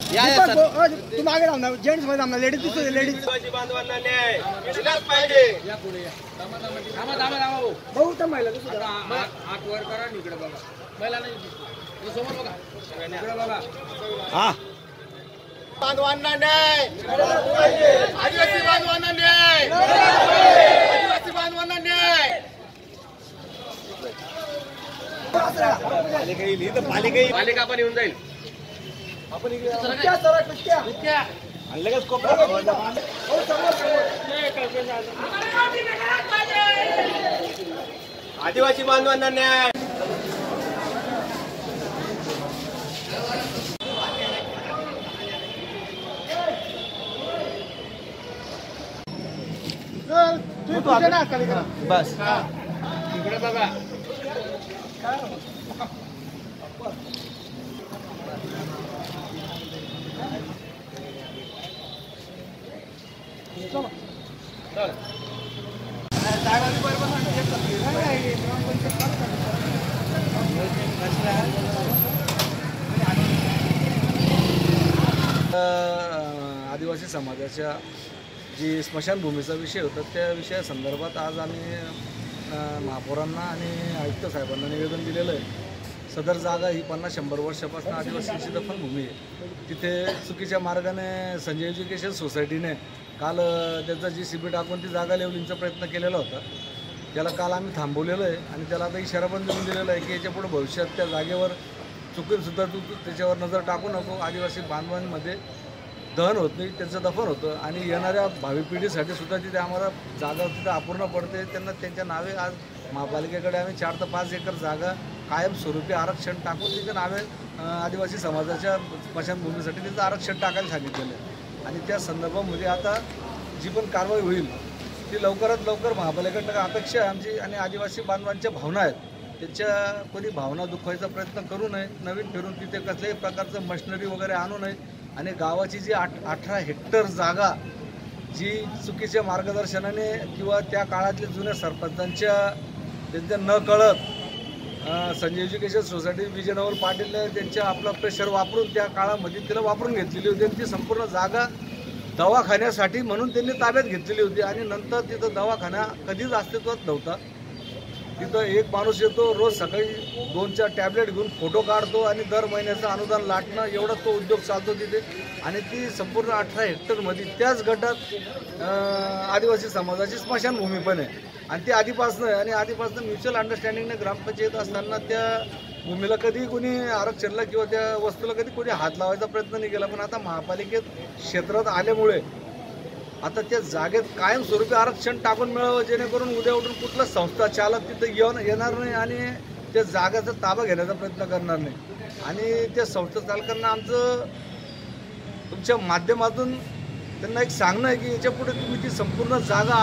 तू मागे राहू ना, जेंट्स मध्ये थांब ना, लेडीज दिसतो लेडीज बांधवांना न्याय दिलाच पाहिजे। या पुढे या, थांबा भाऊ तर महिला दिसतो, हात वर करा इकडे बघा, महिला नाही समोर बघा, इकडे बघा। हा, बांधवांना न्याय आदिवासी बांधवांना न्याय, आदिवासी बांधवांना न्याय। पालिका पण येऊन जाईल, आपण लगेच आदिवासी बांधवांना न्याय। बस इकडे बघा, आदिवासी समाजाच्या जी स्मशानभूमीचा विषय होता त्या विषयासंदर्भात आज आम्ही महापौरांना आणि आयुक्त साहेबांना निवेदन दिलेलं आहे। सदर जागा ही 50-100 वर्षापासून आदिवासींची दफनभूमी आहे। तिथे चुकीच्या मार्गाने संजय एज्युकेशन सोसायटीने काल त्याचा JCB टाकून ती जागा लेवलिंगचा प्रयत्न केलेला होता। त्याला काल आम्ही थांबवलेलं आहे आणि त्याला आता इशारा पण देऊन दिलेला आहे की याच्यापुढे भविष्यात त्या जागेवर चुकूनसुद्धा तू त्याच्यावर नजर टाकू नको। आदिवासी बांधवांमध्ये दहन होत नाही, त्यांचं दफन होतं आणि येणाऱ्या भावी पिढीसाठी सुद्धा तिथे आम्हाला जागा तिथे अपूर्ण पडते। त्यांना त्यांच्या नावे आज महापालिकेकडे आम्ही 4 ते 5 एकर जागा कायमस्वरूपी आरक्षण टाकून तिथे नावे आदिवासी समाजाच्या स्मशानभूमीसाठी तिथं आरक्षण टाकायला सांगितलेलं आहे आणि त्या संदर्भामध्ये आता जी पण कारवाई होईल ती लवकरात लवकर महापालिकेकडनं अपेक्षा आहे आमची। आणि आदिवासी बांधवांच्या भावना आहेत, त्यांच्या कोणी भावना दुखवायचा प्रयत्न करू नये, नवीन फिरून तिथे कसल्याही प्रकारचं मशिनरी वगैरे आणू नये आणि गावाची जी 18 हेक्टर जागा जी चुकीच्या मार्गदर्शनाने किंवा त्या काळातल्या जुन्या सरपंचांच्या त्यांच्या न कळत संजय एज्युकेशन सोसायटी विजयनगर पाटील त्यांच्या आपला प्रेशर वापरून त्या काळामध्ये तिला वापरून घेतलेली होती आणि ती संपूर्ण जागा दवाखान्यासाठी म्हणून त्यांनी ताब्यात घेतलेली होती आणि नंतर तिथं दवाखाना कधीच अस्तित्वात नव्हता। तिथं एक माणूस येतो, रोज सकाळी 2-4 टॅबलेट घेऊन फोटो काढतो आणि दर महिन्याचं अनुदान लाटणं एवढा तो उद्योग चालतो तिथे आणि ती संपूर्ण 18 हेक्टरमध्ये त्याच गटात आदिवासी समाजाची स्मशानभूमी पण आहे आणि ती आधीपासून आहे आणि आधीपासून म्युच्युअल अंडरस्टँडिंगने ग्रामपंचायत असताना त्या भूमीला कधी कोणी आरक्षणाला किंवा त्या वस्तूला कधी कोणी हात लावायचा प्रयत्न नाही केला। पण आता महापालिकेत क्षेत्रात आल्यामुळे आता त्या जागेत कायमस्वरूपी आरक्षण टाकून मिळावं जेणेकरून उद्या उठून कुठला संस्था चालक तिथं येणार नाही आणि त्या जागेचा ताबा घेण्याचा प्रयत्न करणार नाही। आणि त्या संस्था चालकांना आमचं तुमच्या माध्यमातून त्यांना एक सांगणं आहे की याच्यापुढे तुम्ही ती संपूर्ण जागा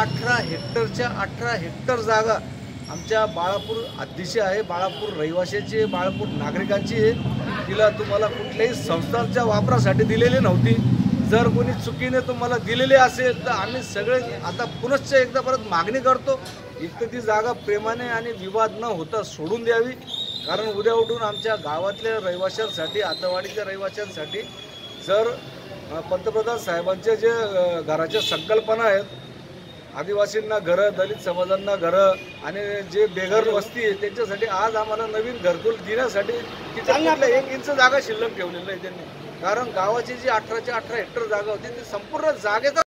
18 हेक्टर जागा आमच्या बाळापूर हद्दीची आहे, बाळापूर रहिवाशाची, बाळापूर नागरिकांची आहे। तिला तुम्हाला कुठल्याही संस्थांच्या वापरासाठी दिलेली नव्हती। जर कोणी चुकीने तुम्हाला दिलेली असेल तर आम्ही सगळे आता पुनश्च एकदा परत मागणी करतो इथं ती जागा प्रेमाने आणि विवाद न होता सोडून द्यावी। कारण उद्या उठून आमच्या गावातल्या रहिवाशांसाठी, आतवाडीच्या रहिवाशांसाठी जर पंतप्रधान साहेबांचे जे घराच्या संकल्पना आहेत, आदिवासींना घरं, दलित समाजांना घरं आणि जे बेघर वस्ती आहे त्यांच्यासाठी आज आम्हाला नवीन घरकुल देण्यासाठी तिथे 1 इंच जागा शिल्लक ठेवलेली नाही त्यांनी। कारण गावाची जी 18 हेक्टर जागा होती ती संपूर्ण जागेचा